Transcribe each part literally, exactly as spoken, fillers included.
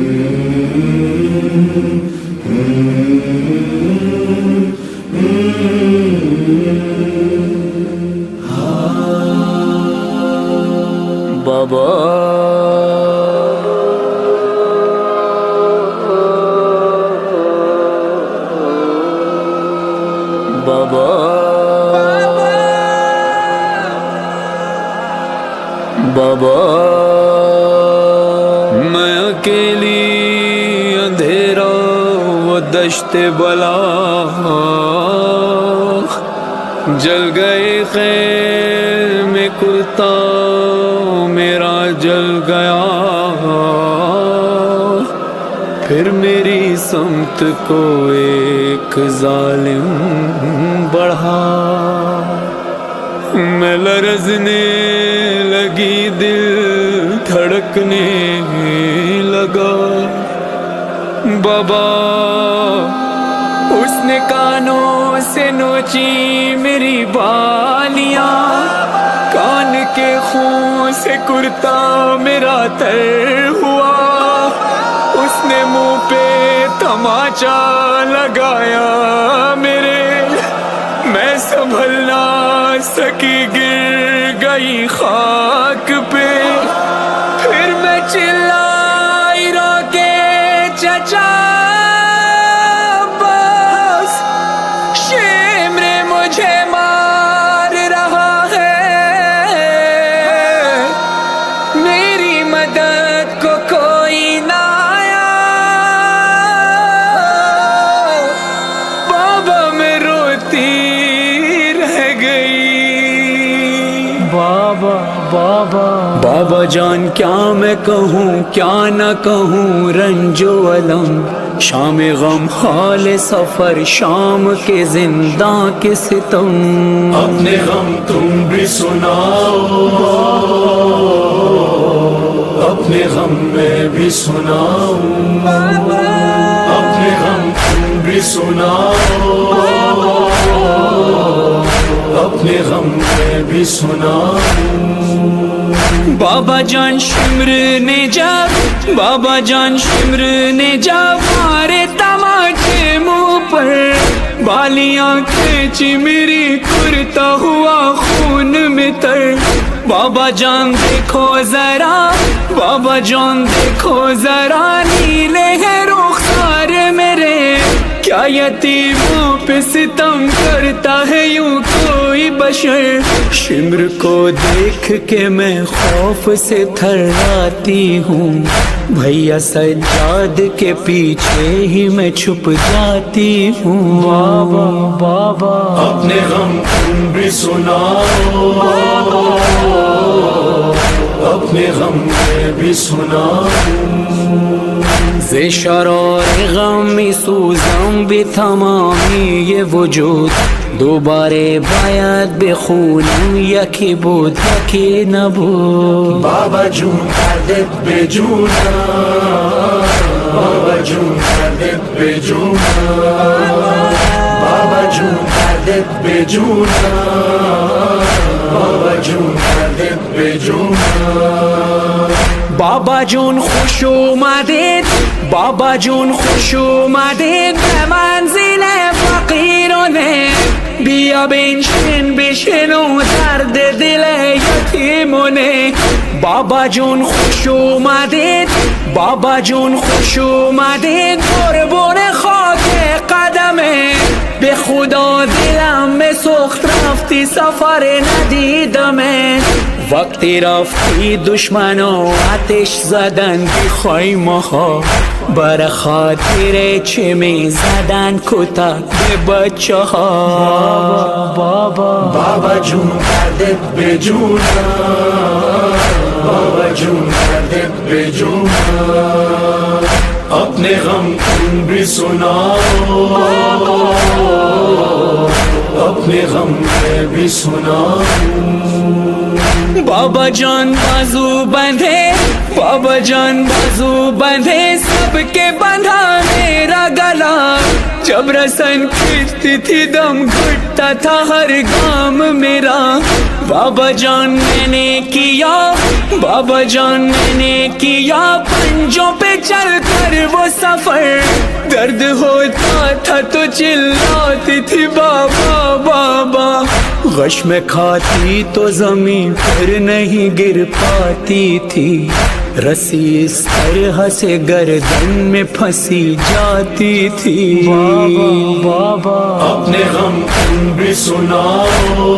بابا بابا بابا میں اکیلی اندھیرا وہ دشت بلا جل گئے خیر میں کرتا میرا جل گیا پھر میری سمت کو ایک ظالم بڑھا میں لرزنے لگی دل دھڑکنے لگا بابا اس نے کانوں سے نوچی میری بالیاں کان کے خون سے کرتا میرا تر ہوا اس نے منہ پہ تماچا لگایا میرے میں سنبھل نہ سکی گر گئی خاک پہ پھر میں چلائی رو کے چچا بس شمر مجھے مار رہا ہے میری مدد کو کوئی نہ آیا بابا میں روتی بابا بابا بابا جان کیا میں کہوں کیا نہ کہوں رنج و علم شام غم حال سفر شام کے زنداں کے ستم اپنے غم تم بھی سناؤ اپنے غم میں بھی سناؤ اپنے غم تم بھی سناؤ اپنے غم میں بھی سناؤ بابا جان شمر نے جب بابا جان شمر نے جب مارے تماچے منہ پر بالیاں کھینچی میری کرتا ہوا خون میں تر بابا جان دیکھو ذرا بابا جان دیکھو ذرا نیلے ہیں رخسار میرے کیا یتیموں پہ ستم کرتا ہے یوں کوئی بشر شمر کو دیکھ کے میں خوف سے تھراتی ہوں بھیا سجاد کے پیچھے ہی میں چھپ جاتی ہوں بابا بابا اپنے غم تم بھی سناؤ اپنے غم میں بھی سناؤ ز شرار غمی سوزم بھی تمامی یہ وجود دوبارے باید بخونم یکی بود یکی نبود بابا جون کردت به جونم بابا جون کردت به جونم بابا جون کردت به جونم بابا جون کردت به جونم بابا جون خوش اومدید بابا جون خوش اومدید به منزل فقیرانه بیا بنشین بشنو درد دل یتیمونه بابا جون خوش اومدید بابا جون خوش اومدید قربون خاک قدمه به خدا دلم سخت رفتی سفر ندیدمه وقتی رفتی دشمنو آتش زدن بی خیمه ها بر خاطر چه می زدن کتک به بچه ها بابا بابا جون کردت به جونم بابا جون کردت به جونم اپنے غم تم بھی سناؤ اپنے غم میں بھی سناؤ بابا جان بازو بندھے بابا جان بازو بندھے سب کے بندھا میرا گلا جب سن کھینچتی تھی دم گھٹتا تھا ہر گام میرا بابا جان میں نے کیا بابا جان میں نے کیا پنجوں پہ چل کر وہ سفر درد ہوتا تھا تو چلاتی تھی بابا بابا غش میں کھاتی تو زمین پر نہیں گر پاتی تھی رسی اس طرح سے گردن میں پھنسی جاتی تھی بابا بابا اپنے غم تم بھی سناؤ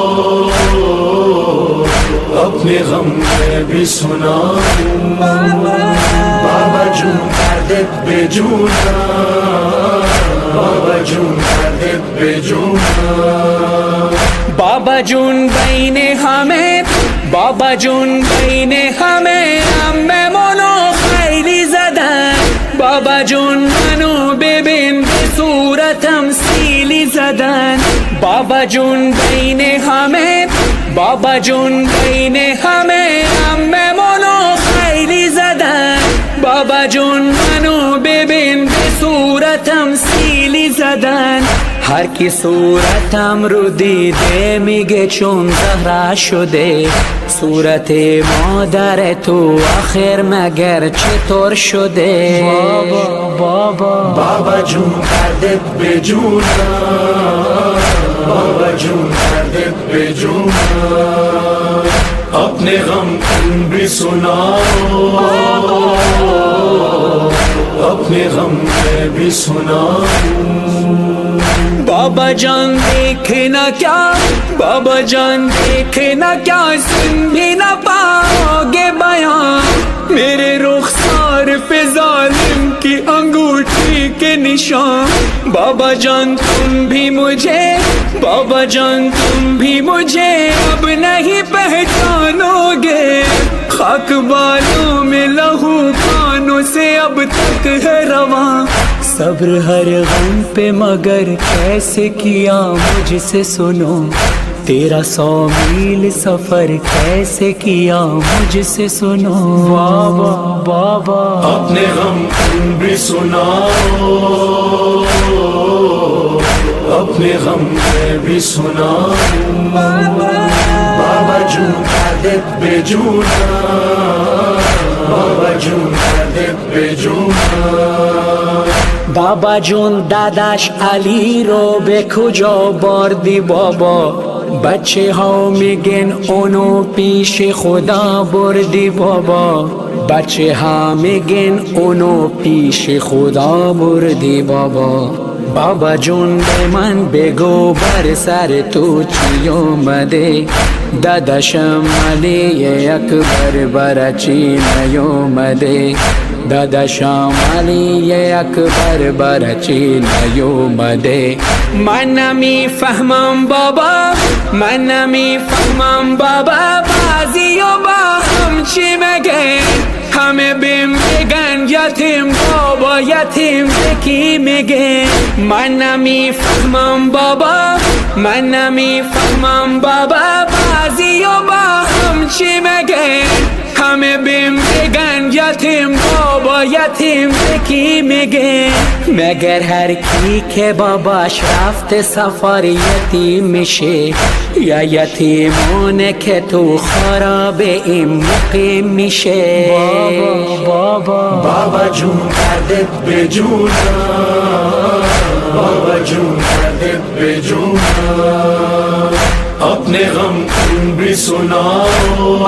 اپنے غم میں بھی سناؤ بابا جون درد بے جونا بابا جون درد بے جونا بابا جون بھائی نے ہمیں بابا جون بھائی نے ہمیں میں مونو خیلی زدن بابا جون منو ببین صورت ہم سیلی زدن بابا جون بھائی نے ہمیں بابا جون بھائی نے ہمیں میں مونو خیلی زدن بابا جون منو ببین صورت ہم سیلی زدن هر کی صورتم رو دیده میگه چون زهره شده صورت مادر تو آخر مگر چطور شده بابا بابا بابا جون دردت به جونا بابا جون دردت به جونا اپنے غم تم بھی سناؤ اپنے غم میں بھی سناؤ بابا جان دیکھنا کیا بابا جان دیکھنا کیا سن بھی نہ پاؤ گے بیان میرے رخسار پہ ظالم کی انگوٹھی کے نشان بابا جان تم بھی مجھے بابا جان تم بھی مجھے اب نہیں پہچانو گے خاک بالوں میں لہو کانوں سے اب تک ہے رواں صبر ہر غم پہ مگر کیسے کیا مجھ سے سنو تیرا سو میل سفر کیسے کیا مجھ سے سنو بابا بابا اپنے غم تم بھی سناؤ اپنے غم میں بھی سناؤ بابا جون دردت بے جونا بابا جون دردت بے جونا بابا جون داداش علی رو به کجا بردی بابا بچه ها میگن اونو پیش خدا بردی بابا بچه ها میگن اونو پیش خدا بردی بابا بابا جون به من بگو بر سر تو چی اومده داداشم علی اکبر برا چی نیومده داداشم علی اکبر برا چی نیومده من نمیفهمم بابا من نمیفهمم بابا بعضی و با هم چی مگه همه بیم بگن یتیم بابا یتیم کی میگه من نمیفهمم بابا من نمیفهمم بابا بعضی و با هم چی مگه همه بیم بگن یتیم بابا یتیم کی میگه مگر هر کی که باباش رفته سفر یتیم میشه یا یتیمونه که تو خراب این مقیم میشه بابا بابا بابا جون دردت به جونا بابا جون دردت به جونا اپنے غم تم بھی سناؤ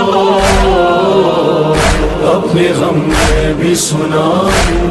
اپنے غم میں بھی سناؤ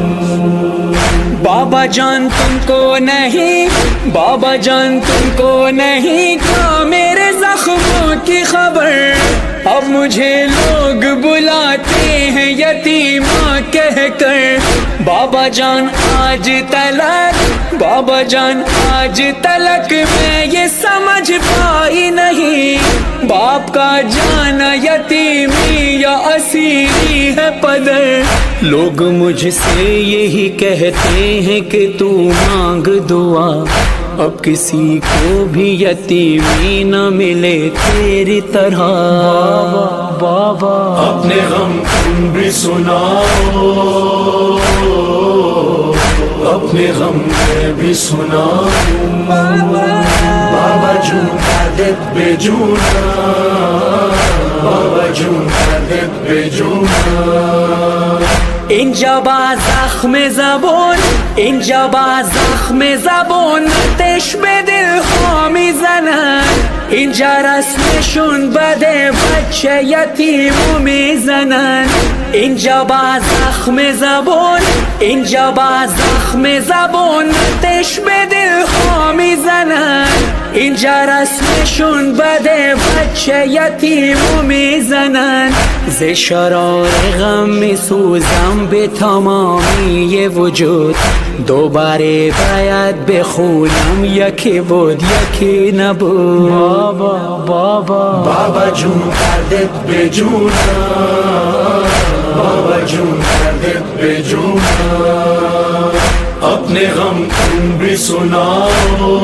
بابا جان تم کو نہیں بابا جان تم کو نہیں کیا میرے زخموں کی خبر اب مجھے لوگ بلاتے ہیں یتیماں کہہ کر بابا جان آج تلک بابا جان آج تلک میں یہ سمجھ پائی نہیں باپ کا جانا یتیمی یا اسیری ہے پدر لوگ مجھ سے یہی کہتے ہیں کہ تو مانگ دعا اب کسی کو بھی یتیمی نہ ملے تیری طرح بابا بابا اپنے غم تم بھی سناؤ اپنے غم میں بھی سناؤں بابا جون درد بے جونا بابا جون درد بے جونا اینجا با زخم زبون اینجا با زخم زبون آتش به دل ها میزنن اینجا رسمشون بده بچه یتیمو میزنن اینجا با زخم زبون اینجا با زخم زبون آتش به دل ها میزنن اینجا رسمشون بده بچه یتیمو میزنن ز شرار غم میسوزم به تمامی وجود دوباره باید بخونم یکی بود یکی نبود بابا بابا بابا جون دردت به جونا بابا جون دردت به جونا اپنے غم تم بھی سناؤ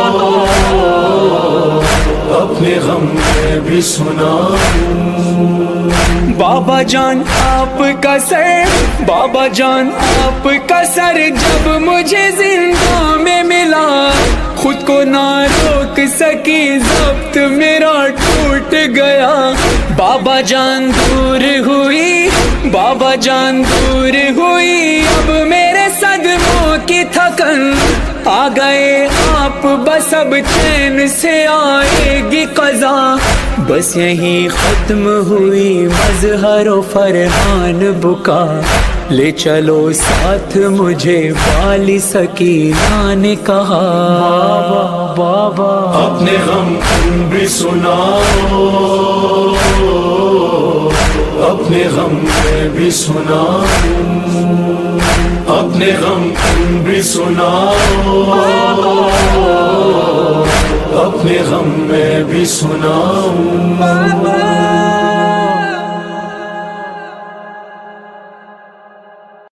اپنے غم میں بھی سناؤ بابا جان آپ کا سر بابا جان آپ کا سر جب مجھے زندہ میں ملا خود کو نہ روک سکی ضبط میرا ٹوٹ گیا بابا جان دور ہوئی بابا جان دور ہوئی اب میرے صدموں کی تھکن آ گئے آپ بس اب چین سے آئے گی قضا بس یہیں ختم ہوئی مظہر و فرحان بکا لے چلو ساتھ مجھے والی سکینہ نے کہا بابا بابا اپنے غم تم بھی سناؤ اپنے غم میں بھی سناؤ اپنے غم تم بھی سناؤ اپنے غم میں بھی سناؤ